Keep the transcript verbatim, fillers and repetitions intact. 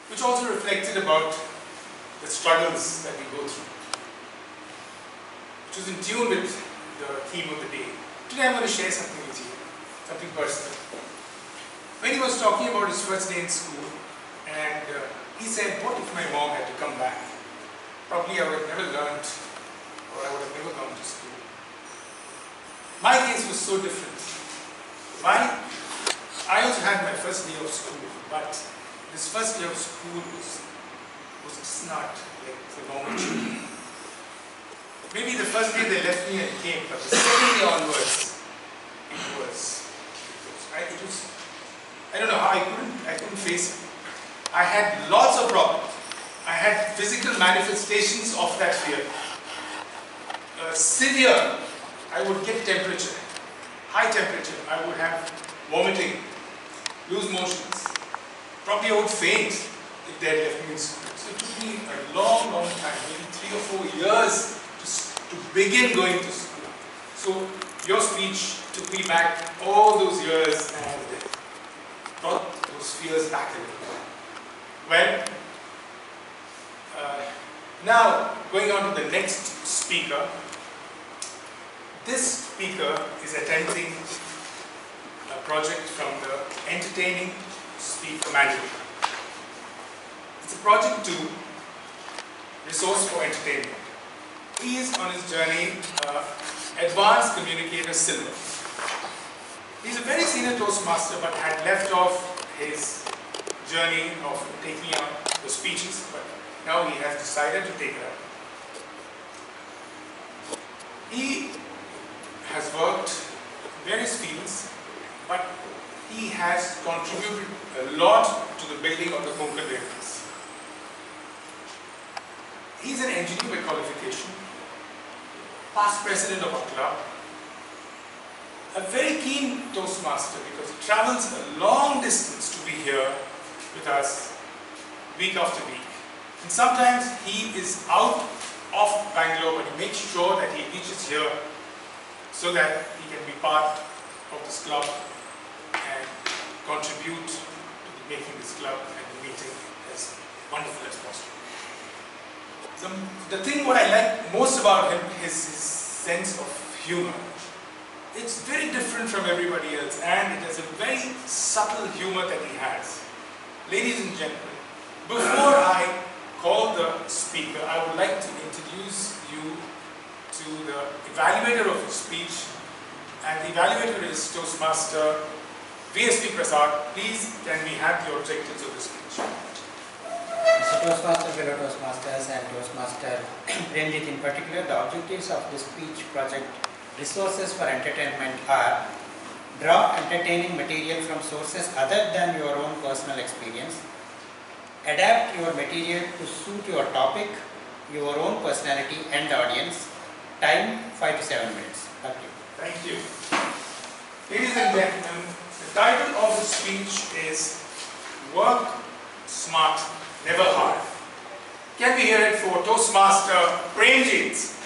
which also reflected about the struggles that we go through, which was in tune with the theme of the day. Today I'm going to share something with you, something personal. When he was talking about his first day in school, and uh, he said, what if my mom had to come back? Probably I would have never learned, or I would have never gone to school. My case was so different. My, I also had my first day of school, but this first day of school was, was just not like the normal children. Maybe the first day they left me and came, but the second day onwards, it was, it was, I, it was, I don't know how, I couldn't, I couldn't face it. I had lots of problems. I had physical manifestations of that fear. Uh, severe, I would get temperature, high temperature, I would have vomiting, loose motions. Probably I would faint if they had left me in school. So it took me a long, long time, maybe three or four years to, to begin going to school. So your speech took me back all those years and brought those fears back a little bit. Well, uh, now going on to the next speaker. This speaker is attempting a project from the Entertaining Speaker Manual. It's a project to resource for entertainment. He is on his journey, uh, Advanced Communicator Silver. He's a very senior Toastmaster, but had left off his journey of taking out the speeches, but now he has decided to take it up. He has worked in various fields, but he has contributed a lot to the building of the Konkan Railways. He is an engineer by qualification, past president of our club, a very keen Toastmaster because he travels a long distance to be here with us week after week. And sometimes he is out of Bangalore, but he makes sure that he reaches here so that he can be part of this club and contribute to making this club and the meeting as wonderful as possible. The, the thing what I like most about him is his sense of humor. It's very different from everybody else, and it has a very subtle humor that he has. Ladies and gentlemen, before I call the speaker, I would like to introduce you to the evaluator of his speech, and the evaluator is Toastmaster V S P Prasad. Please, can we have the objectives of the speech? Mister Toastmaster, fellow Toastmasters and Toastmaster Premjit in particular, the objectives of this speech project Resources for Entertainment are: draw entertaining material from sources other than your own personal experience, adapt your material to suit your topic, your own personality and audience. Time five to seven minutes. Thank you. Thank you. Ladies and gentlemen, the title of the speech is Work Smart, Never Hard. Can we hear it for Toastmaster Premjit?